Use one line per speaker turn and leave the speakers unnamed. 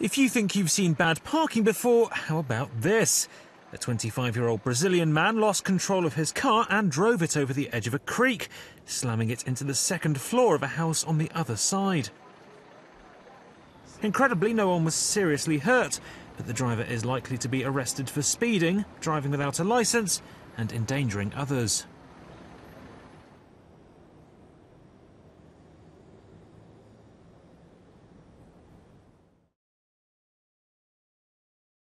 If you think you've seen bad parking before, how about this? A 25-year-old Brazilian man lost control of his car and drove it over the edge of a creek, slamming it into the second floor of a house on the other side. Incredibly, no one was seriously hurt, but the driver is likely to be arrested for speeding, driving without a licence, and endangering others.